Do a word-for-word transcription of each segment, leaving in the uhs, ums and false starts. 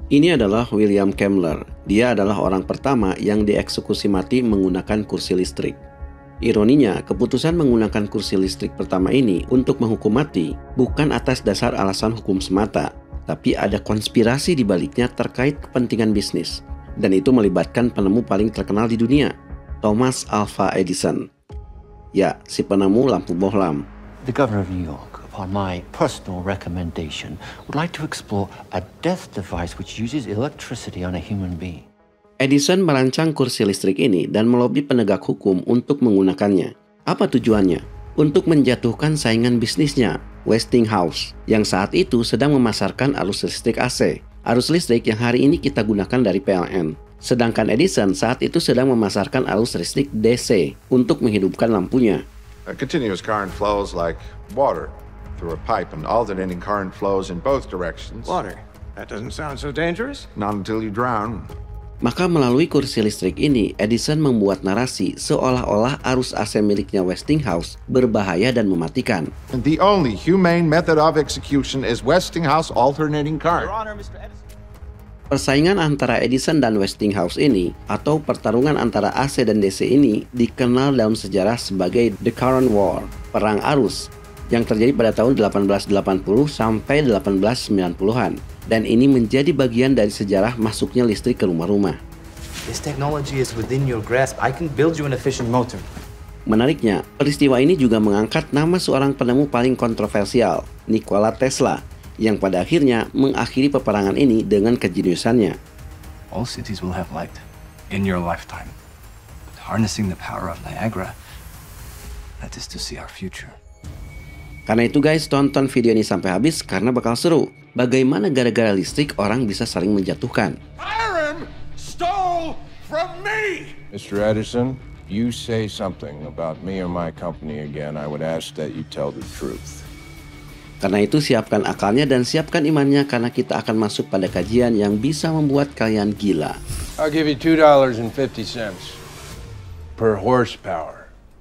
Ini adalah William Kemmler. Dia adalah orang pertama yang dieksekusi mati menggunakan kursi listrik. Ironinya, keputusan menggunakan kursi listrik pertama ini untuk menghukum mati bukan atas dasar alasan hukum semata, tapi ada konspirasi di baliknya terkait kepentingan bisnis. Dan itu melibatkan penemu paling terkenal di dunia, Thomas Alva Edison. Ya, si penemu lampu bohlam. The governor of New York, upon my personal recommendation, would like to explore a death device which uses electricity on a human being. Edison merancang kursi listrik ini dan melobi penegak hukum untuk menggunakannya. Apa tujuannya? Untuk menjatuhkan saingan bisnisnya, Westinghouse, yang saat itu sedang memasarkan arus listrik A C, arus listrik yang hari ini kita gunakan dari P L N. Sedangkan Edison saat itu sedang memasarkan arus listrik D C untuk menghidupkan lampunya. A continuous current flows like water through a pipe, and alternating current flows in both directions. Water? That doesn't sound so dangerous. Not until you drown. Maka melalui kursi listrik ini, Edison membuat narasi seolah-olah arus A C miliknya Westinghouse berbahaya dan mematikan. And the only humane method of execution is Westinghouse alternating current. Your Honor, Mister Edison. Persaingan antara Edison dan Westinghouse ini, atau pertarungan antara A C dan D C ini, dikenal dalam sejarah sebagai The Current War, perang arus, yang terjadi pada tahun delapan belas delapan puluh sampai delapan belas sembilan puluhan. Dan ini menjadi bagian dari sejarah masuknya listrik ke rumah-rumah. This technology is within your grasp. I can build you an efficient motor. Menariknya, peristiwa ini juga mengangkat nama seorang penemu paling kontroversial, Nikola Tesla, yang pada akhirnya mengakhiri peperangan ini dengan kejeniusannya. All cities will have light in your lifetime. But harnessing the power of Niagara, that is to see our future. Karena itu guys, tonton video ini sampai habis karena bakal seru. Bagaimana gara-gara listrik orang bisa saling menjatuhkan. Hiram stole from me! Mister Edison, you say something about me or my company again, I would ask that you tell the truth. Karena itu siapkan akalnya dan siapkan imannya karena kita akan masuk pada kajian yang bisa membuat kalian gila. I'll give you two dollars and fifty cents per horsepower.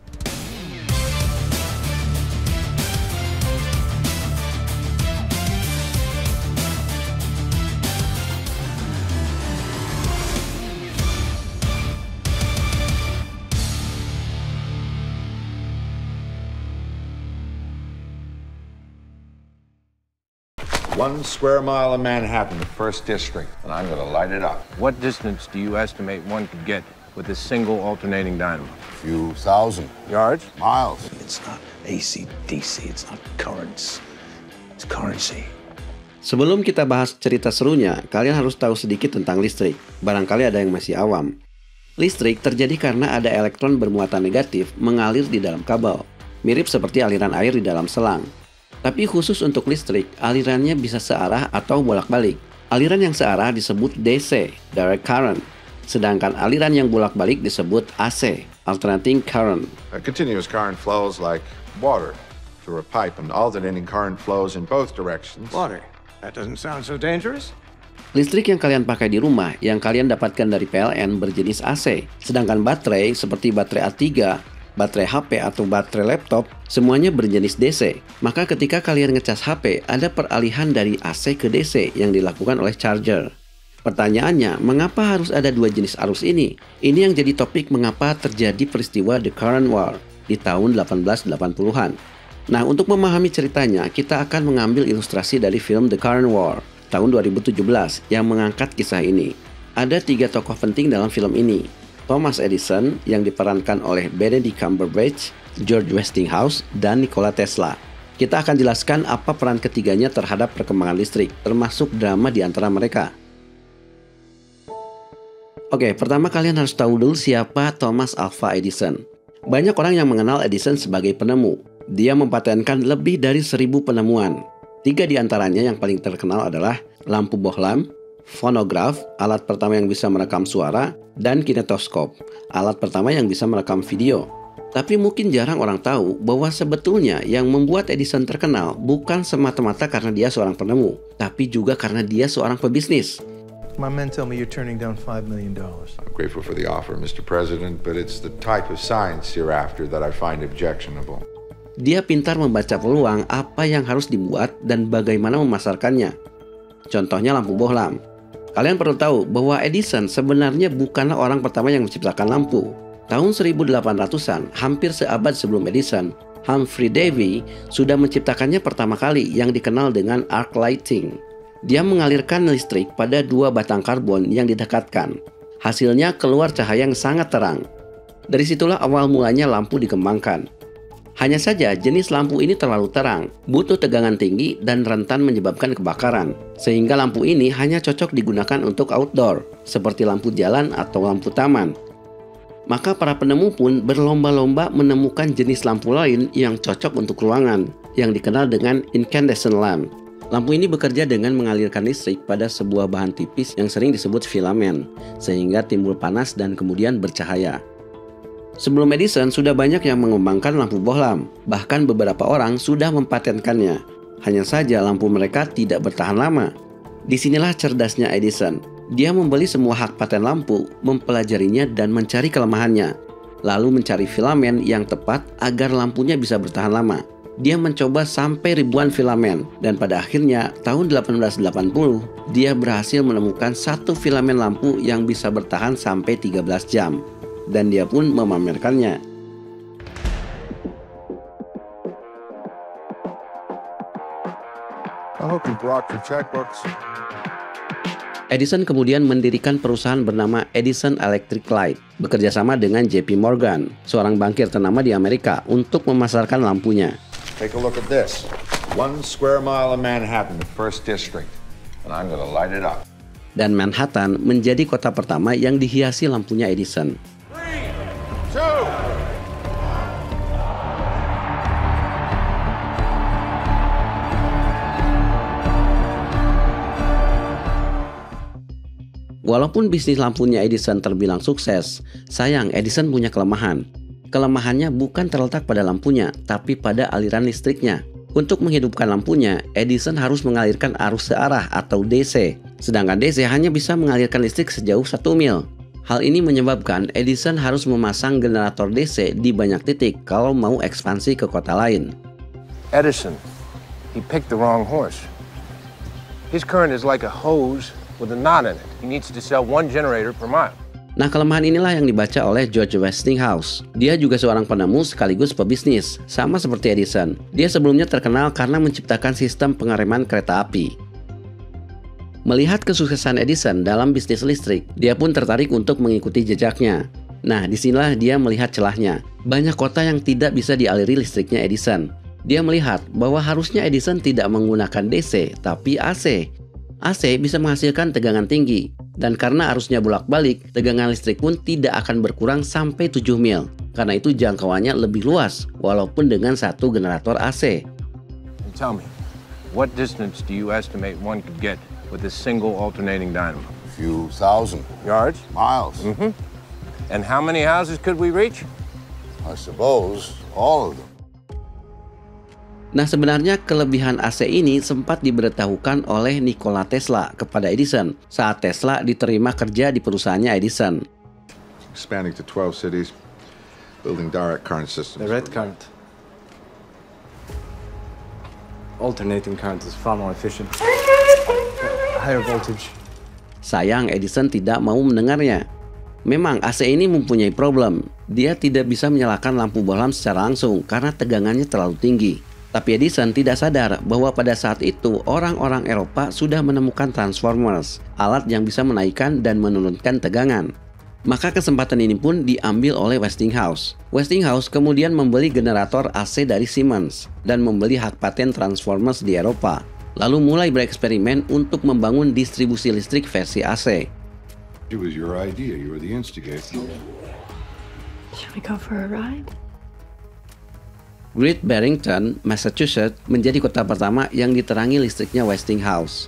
One square mile of Manhattan, the first district, and I'm gonna light it up. What distance do you estimate one could get with a single alternating dynamo? Few thousand Yards? miles. It's not A C D C, it's not currents, it's currency. Sebelum kita bahas cerita serunya, kalian harus tahu sedikit tentang listrik. Barangkali ada yang masih awam. Listrik terjadi karena ada elektron bermuatan negatif mengalir di dalam kabel, mirip seperti aliran air di dalam selang. Tapi khusus untuk listrik, alirannya bisa searah atau bolak-balik. Aliran yang searah disebut D C, direct current. Sedangkan aliran yang bolak-balik disebut A C, alternating current. A continuous current flows like water through a pipe, and alternating current flows in both directions. Water? That doesn't sound so dangerous. Listrik yang kalian pakai di rumah, yang kalian dapatkan dari P L N berjenis A C. Sedangkan baterai seperti baterai A tiga, baterai H P atau baterai laptop, semuanya berjenis D C. Maka ketika kalian ngecas H P, ada peralihan dari A C ke D C yang dilakukan oleh charger. Pertanyaannya, mengapa harus ada dua jenis arus ini? Ini yang jadi topik mengapa terjadi peristiwa The Current War di tahun delapan belas delapan puluhan. Nah, untuk memahami ceritanya, kita akan mengambil ilustrasi dari film The Current War tahun dua ribu tujuh belas yang mengangkat kisah ini. Ada tiga tokoh penting dalam film ini. Thomas Edison yang diperankan oleh Benedict Cumberbatch, George Westinghouse, dan Nikola Tesla. Kita akan jelaskan apa peran ketiganya terhadap perkembangan listrik, termasuk drama di antara mereka. Oke, pertama kalian harus tahu dulu siapa Thomas Alva Edison. Banyak orang yang mengenal Edison sebagai penemu. Dia mempatenkan lebih dari seribu penemuan. Tiga di antaranya yang paling terkenal adalah lampu bohlam, fonograf, alat pertama yang bisa merekam suara, dan kinetoskop, alat pertama yang bisa merekam video. Tapi mungkin jarang orang tahu bahwa sebetulnya yang membuat Edison terkenal bukan semata-mata karena dia seorang penemu, tapi juga karena dia seorang pebisnis. My men tell me you're turning down five million dollars. I'm grateful for the offer, Mister President, but it's the type of science hereafter that I find objectionable. Dia pintar membaca peluang apa yang harus dibuat dan bagaimana memasarkannya. Contohnya lampu bohlam. Kalian perlu tahu bahwa Edison sebenarnya bukanlah orang pertama yang menciptakan lampu. Tahun seribu delapan ratusan, hampir seabad sebelum Edison, Humphrey Davy sudah menciptakannya pertama kali yang dikenal dengan arc lighting. Dia mengalirkan listrik pada dua batang karbon yang didekatkan. Hasilnya keluar cahaya yang sangat terang. Dari situlah awal mulanya lampu dikembangkan. Hanya saja jenis lampu ini terlalu terang, butuh tegangan tinggi dan rentan menyebabkan kebakaran. Sehingga lampu ini hanya cocok digunakan untuk outdoor, seperti lampu jalan atau lampu taman. Maka para penemu pun berlomba-lomba menemukan jenis lampu lain yang cocok untuk ruangan, yang dikenal dengan incandescent lamp. Lampu ini bekerja dengan mengalirkan listrik pada sebuah bahan tipis yang sering disebut filamen, sehingga timbul panas dan kemudian bercahaya. Sebelum Edison, sudah banyak yang mengembangkan lampu bohlam, bahkan beberapa orang sudah mempatenkannya. Hanya saja lampu mereka tidak bertahan lama. Disinilah cerdasnya Edison. Dia membeli semua hak paten lampu, mempelajarinya dan mencari kelemahannya, lalu mencari filamen yang tepat agar lampunya bisa bertahan lama. Dia mencoba sampai ribuan filamen, dan pada akhirnya tahun delapan belas delapan puluh, dia berhasil menemukan satu filamen lampu yang bisa bertahan sampai tiga belas jam. Dan dia pun memamerkannya. I hope you brought your checkbooks. Edison kemudian mendirikan perusahaan bernama Edison Electric Light, bekerja sama dengan J P Morgan, seorang bankir ternama di Amerika, untuk memasarkan lampunya. Take a look at this. One square mile of Manhattan, the first district. And I'm gonna light it up. Dan Manhattan menjadi kota pertama yang dihiasi lampunya Edison. Two. Walaupun bisnis lampunya Edison terbilang sukses, sayang Edison punya kelemahan. Kelemahannya bukan terletak pada lampunya, tapi pada aliran listriknya. Untuk menghidupkan lampunya, Edison harus mengalirkan arus searah atau D C, sedangkan D C hanya bisa mengalirkan listrik sejauh satu mil. Hal ini menyebabkan Edison harus memasang generator D C di banyak titik kalau mau ekspansi ke kota lain. Edison, he picked the wrong horse. His current is like a hose with a knot in it. He needs to sell one generator per mile. Nah, kelemahan inilah yang dibaca oleh George Westinghouse. Dia juga seorang penemu sekaligus pebisnis, sama seperti Edison. Dia sebelumnya terkenal karena menciptakan sistem pengereman kereta api. Melihat kesuksesan Edison dalam bisnis listrik, dia pun tertarik untuk mengikuti jejaknya. Nah, disinilah dia melihat celahnya. Banyak kota yang tidak bisa dialiri listriknya Edison. Dia melihat bahwa harusnya Edison tidak menggunakan D C, tapi A C. A C bisa menghasilkan tegangan tinggi, dan karena arusnya bolak-balik, tegangan listrik pun tidak akan berkurang sampai tujuh mil. Karena itu jangkauannya lebih luas, walaupun dengan satu generator A C. Tell me, what distance do you estimate one could get with a single alternating dynamo? A few thousand. Yards? Miles. Mm-hmm. And how many houses could we reach? I suppose all of them. Nah, sebenarnya kelebihan A C ini sempat diberitahukan oleh Nikola Tesla kepada Edison saat Tesla diterima kerja di perusahaannya Edison. Expanding to twelve cities, building direct current systems. The red current. Alternating current is far more efficient. Higher voltage. Sayang Edison tidak mau mendengarnya. Memang A C ini mempunyai problem. Dia tidak bisa menyalakan lampu bohlam secara langsung karena tegangannya terlalu tinggi. Tapi Edison tidak sadar bahwa pada saat itu orang-orang Eropa sudah menemukan transformers, alat yang bisa menaikkan dan menurunkan tegangan. Maka kesempatan ini pun diambil oleh Westinghouse. Westinghouse kemudian membeli generator A C dari Siemens dan membeli hak paten transformers di Eropa. Lalu mulai bereksperimen untuk membangun distribusi listrik versi A C. It was your idea. You were the instigator. Shall we go for a ride? Great Barrington, Massachusetts menjadi kota pertama yang diterangi listriknya Westinghouse.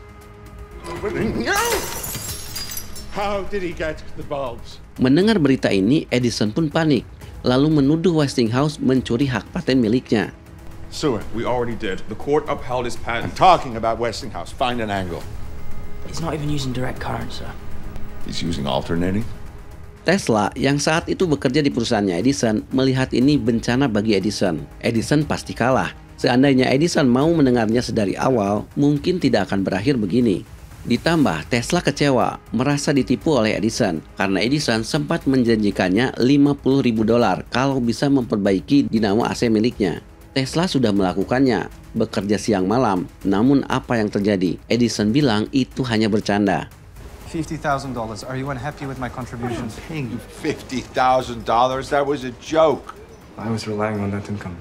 How did he get the bulbs? Mendengar berita ini, Edison pun panik, lalu menuduh Westinghouse mencuri hak paten miliknya. Sir, we already did. The court upheld his I'm patent. talking about Westinghouse. Find an angle. He's not even using direct current, sir. He's using alternating. Tesla yang saat itu bekerja di perusahaannya Edison melihat ini bencana bagi Edison. Edison pasti kalah. Seandainya Edison mau mendengarnya sedari awal, mungkin tidak akan berakhir begini. Ditambah Tesla kecewa merasa ditipu oleh Edison karena Edison sempat menjanjikannya lima puluh ribu dolar kalau bisa memperbaiki dinamo A C miliknya. Tesla sudah melakukannya, bekerja siang malam. Namun apa yang terjadi? Edison bilang itu hanya bercanda. fifty thousand dollars. Are you unhappy with my contribution? Paying you fifty thousand dollars? That was a joke. I was relying on that income.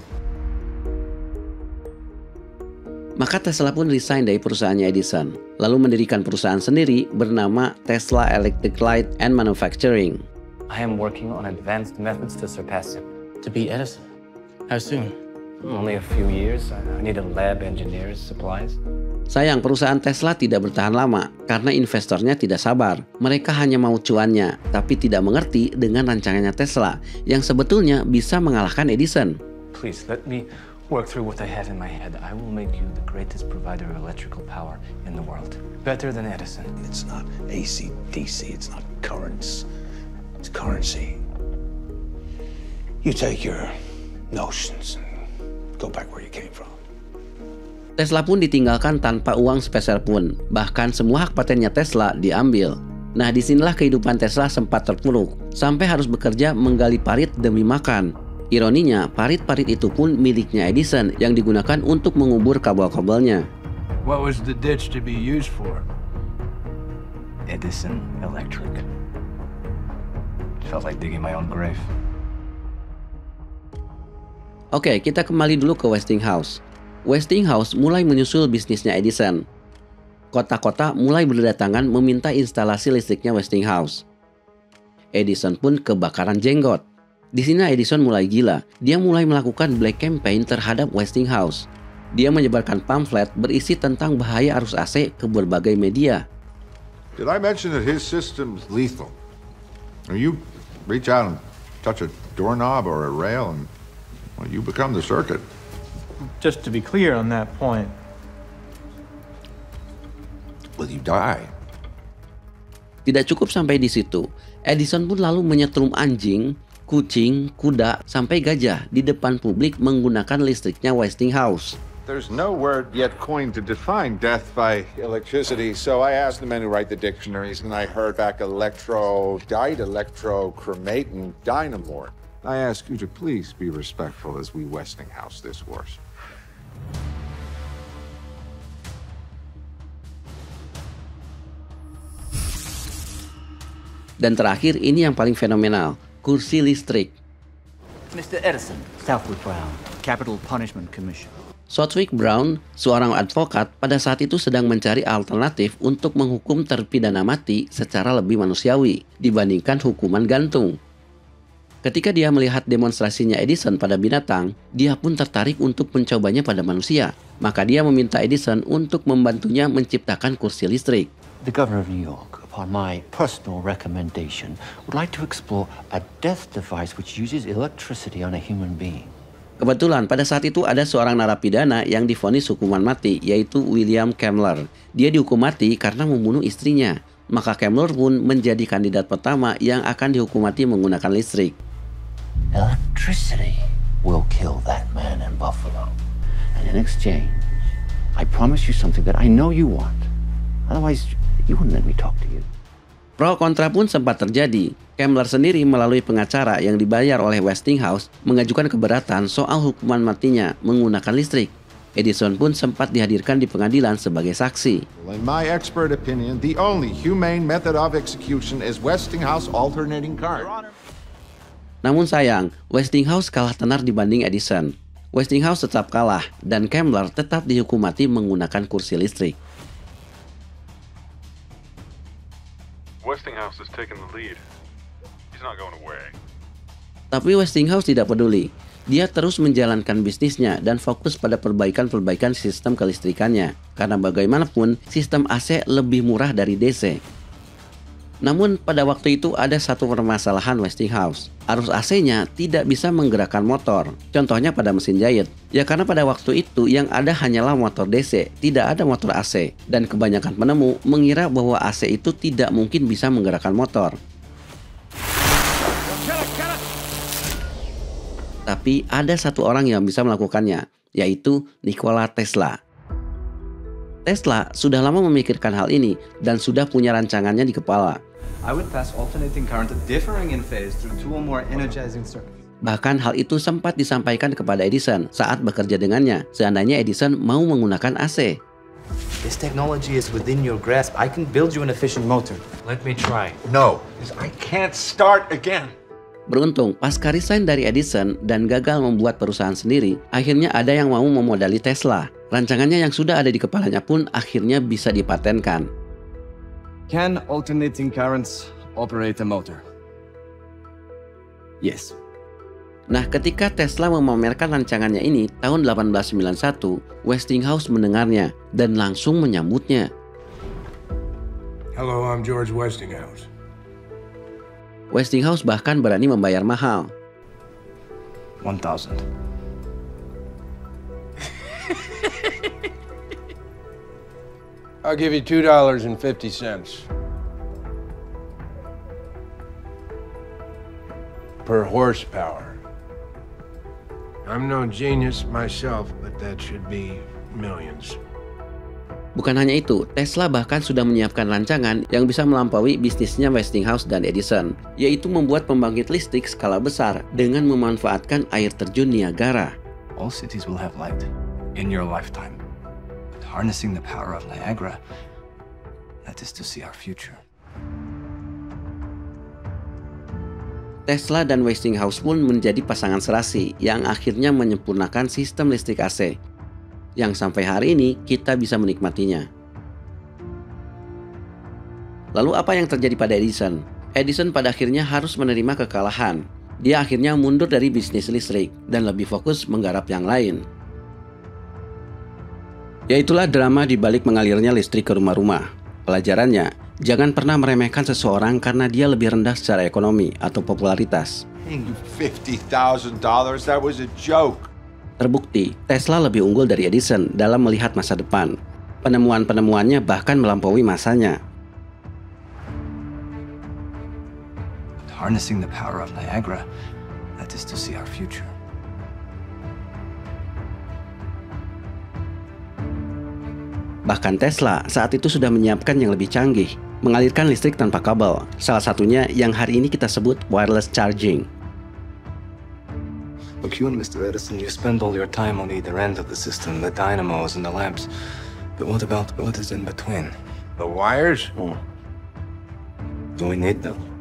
Maka Tesla pun resign dari perusahaannya Edison, lalu mendirikan perusahaan sendiri bernama Tesla Electric Light and Manufacturing. I am working on advanced methods to surpass him. To beat Edison? How soon? Only a few years. I need a lab, engineers, supplies. Sayang, perusahaan Tesla tidak bertahan lama karena investornya tidak sabar. Mereka hanya mau cuannya, tapi tidak mengerti dengan rancangannya Tesla yang sebetulnya bisa mengalahkan Edison. Please, let me work through what I have in my head. I will make you the greatest provider of electrical power in the world. Better than Edison. It's not A C D C, it's not currents. It's currency. You take your notions and go back where you came from. Tesla pun ditinggalkan tanpa uang sepeser pun. Bahkan semua hak patennya Tesla diambil. Nah, disinilah kehidupan Tesla sempat terpuruk. Sampai harus bekerja menggali parit demi makan. Ironinya, parit-parit itu pun miliknya Edison yang digunakan untuk mengubur kabel-kabelnya. What was the ditch to be used for? Edison Electric. Felt like digging my own grave. Oke, kita kembali dulu ke Westinghouse. Westinghouse mulai menyusul bisnisnya Edison. Kota-kota mulai berdatangan meminta instalasi listriknya Westinghouse. Edison pun kebakaran jenggot. Di sini Edison mulai gila. Dia mulai melakukan black campaign terhadap Westinghouse. Dia menyebarkan pamflet berisi tentang bahaya arus A C ke berbagai media. Did I mention that his system's lethal? You reach out and touch a doorknob or a rail and well, you become the circuit. Just to be clear on that point. Will you die? Tidak cukup sampai di situ. Edison pun lalu menyetrum anjing, kucing, kuda, sampai gajah di depan publik menggunakan listriknya Westinghouse. There's no word yet coined to define death by electricity, so I asked the men who write the dictionaries, and I heard back electro, died electro, cremate, and dynamort. I ask you to please be respectful as we Westinghouse this horse. Dan terakhir, ini yang paling fenomenal. Kursi listrik. Mister Edison, Southwick Brown, Capital Punishment Commission. Southwick Brown, seorang advokat, pada saat itu sedang mencari alternatif untuk menghukum terpidana mati secara lebih manusiawi dibandingkan hukuman gantung. Ketika dia melihat demonstrasinya Edison pada binatang, dia pun tertarik untuk mencobanya pada manusia. Maka dia meminta Edison untuk membantunya menciptakan kursi listrik. The governor of New York, upon my personal recommendation, would like to explore a death device which uses electricity on a human being. Kebetulan pada saat itu ada seorang narapidana yang divonis hukuman mati, yaitu William Kemmler. Dia dihukum mati karena membunuh istrinya. Maka Kemmler pun menjadi kandidat pertama yang akan dihukum mati menggunakan listrik. Electricity will kill that man in Buffalo. And in exchange, I promise you something that I know you want. Otherwise, you wouldn't let me talk to you. Pro kontra pun sempat terjadi. Kemmler sendiri melalui pengacara yang dibayar oleh Westinghouse mengajukan keberatan soal hukuman matinya menggunakan listrik. Edison pun sempat dihadirkan di pengadilan sebagai saksi. Well, in my expert opinion, the only humane method of execution is Westinghouse alternating current. Namun sayang, Westinghouse kalah tenar dibanding Edison. Westinghouse tetap kalah dan Kemmler tetap dihukum mati menggunakan kursi listrik. Westinghouse has taken the lead. He's not going away. Tapi Westinghouse tidak peduli. Dia terus menjalankan bisnisnya dan fokus pada perbaikan-perbaikan sistem kelistrikannya. Karena bagaimanapun, sistem A C lebih murah dari D C. Namun pada waktu itu ada satu permasalahan Westinghouse. Arus A C-nya tidak bisa menggerakkan motor. Contohnya pada mesin jahit. Ya karena pada waktu itu yang ada hanyalah motor D C, tidak ada motor A C. Dan kebanyakan penemu mengira bahwa A C itu tidak mungkin bisa menggerakkan motor. Tapi ada satu orang yang bisa melakukannya, yaitu Nikola Tesla. Tesla sudah lama memikirkan hal ini dan sudah punya rancangannya di kepala. I would pass alternating current differing in phase through two or more energizing circuits. Bahkan hal itu sempat disampaikan kepada Edison saat bekerja dengannya, seandainya Edison mau menggunakan A C. This technology is within your grasp. I can build you an efficient motor. Let me try. No, I can't start again. Beruntung, pasca resign dari Edison dan gagal membuat perusahaan sendiri, akhirnya ada yang mau memodali Tesla. Rancangannya yang sudah ada di kepalanya pun akhirnya bisa dipatenkan. Can alternating currents operate a motor? Yes. Nah, ketika Tesla memamerkan rancangannya ini tahun delapan belas sembilan puluh satu, Westinghouse mendengarnya dan langsung menyambutnya. Hello, I'm George Westinghouse. Westinghouse bahkan berani membayar mahal. One thousand. I'll give you two dollars and fifty cents. Per horsepower. I'm no genius myself, but that should be millions. Bukan hanya itu, Tesla bahkan sudah menyiapkan rancangan yang bisa melampaui bisnisnya Westinghouse dan Edison, yaitu membuat pembangkit listrik skala besar dengan memanfaatkan air terjun Niagara. All cities will have light in your lifetime. But harnessing the power of Niagara, that is to see our future. Tesla dan Westinghouse pun menjadi pasangan serasi yang akhirnya menyempurnakan sistem listrik A C, yang sampai hari ini kita bisa menikmatinya. Lalu apa yang terjadi pada Edison? Edison pada akhirnya harus menerima kekalahan. Dia akhirnya mundur dari bisnis listrik dan lebih fokus menggarap yang lain. Yaitulah drama di balik mengalirnya listrik ke rumah-rumah. Pelajarannya, jangan pernah meremehkan seseorang karena dia lebih rendah secara ekonomi atau popularitas. fifty thousand dollars, that was a joke. Terbukti, Tesla lebih unggul dari Edison dalam melihat masa depan. Penemuan-penemuannya bahkan melampaui masanya. Harnessing the power of Niagara, that is to see our future. Bahkan Tesla saat itu sudah menyiapkan yang lebih canggih, mengalirkan listrik tanpa kabel. Salah satunya yang hari ini kita sebut wireless charging. Look, you and Mister Edison, you spend all your time on either end of the system, the dynamos and the lamps. But what about what is in between? The wires? Oh. Do we need them?